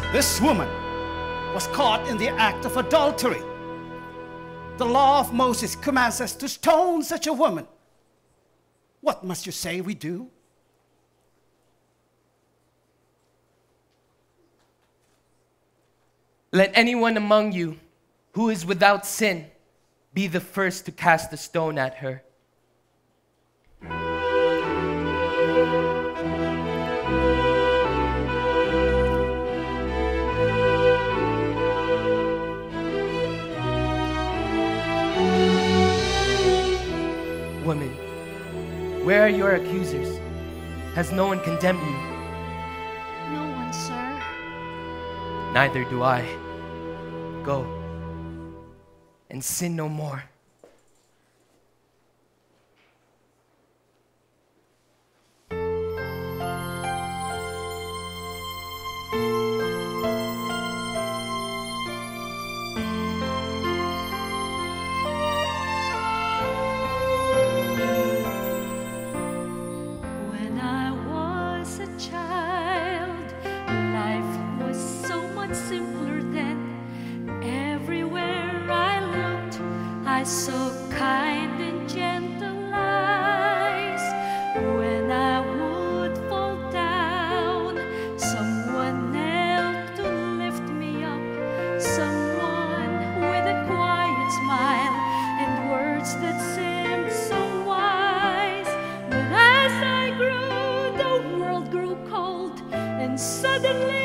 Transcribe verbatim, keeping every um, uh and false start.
This woman was caught in the act of adultery. The law of Moses commands us to stone such a woman. What must you say we do? Let anyone among you who is without sin be the first to cast a stone at her. Woman, where are your accusers? Has no one condemned you? No one, sir. Neither do I. Go and sin no more. I saw kind and gentle eyes. When I would fall down, someone knelt to lift me up. Someone with a quiet smile and words that seemed so wise. But as I grew, the world grew cold, and suddenly